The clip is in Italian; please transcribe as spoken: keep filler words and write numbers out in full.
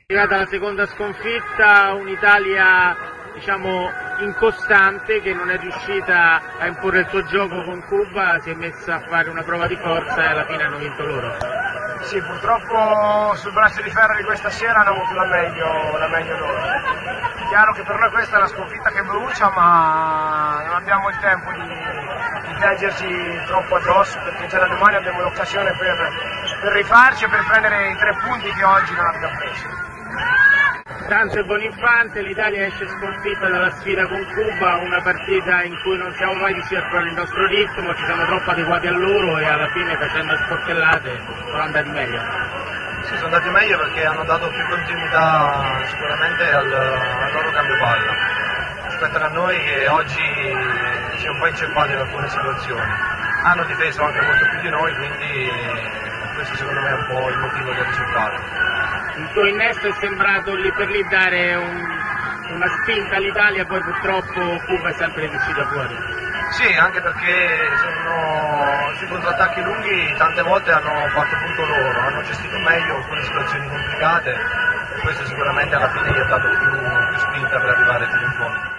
È arrivata la seconda sconfitta, un'Italia diciamo incostante che non è riuscita a imporre il suo gioco con Cuba, si è messa a fare una prova di forza e alla fine hanno vinto loro. Sì, purtroppo sul braccio di ferro di questa sera hanno avuto la meglio, la meglio loro. È chiaro che per noi questa è una sconfitta che brucia, ma non abbiamo il tempo di, di leggerci troppo addosso, perché già da domani abbiamo l'occasione per, per rifarci e per prendere i tre punti che oggi non abbiamo preso. Tanto e Bonifante, l'Italia esce sconfitta dalla sfida con Cuba, una partita in cui non siamo mai riusciti a trovare il nostro ritmo, ci siamo troppo adeguati a loro e alla fine facendo sportellate sono andati meglio. Sì, sono andati meglio perché hanno dato più continuità sicuramente al, al loro cambio palla, rispetto a noi che oggi si è un po' inceppati in alcune situazioni. Hanno difeso anche molto più di noi, quindi questo secondo me è un po' il motivo del risultato. Il tuo innesto è sembrato lì per lì dare un, una spinta all'Italia, poi purtroppo Cuba è sempre riuscita fuori. Sì, anche perché sono, sui contrattacchi lunghi tante volte hanno fatto punto loro, hanno gestito meglio alcune situazioni complicate e questo sicuramente alla fine gli ha dato più, più spinta per arrivare fino in fondo.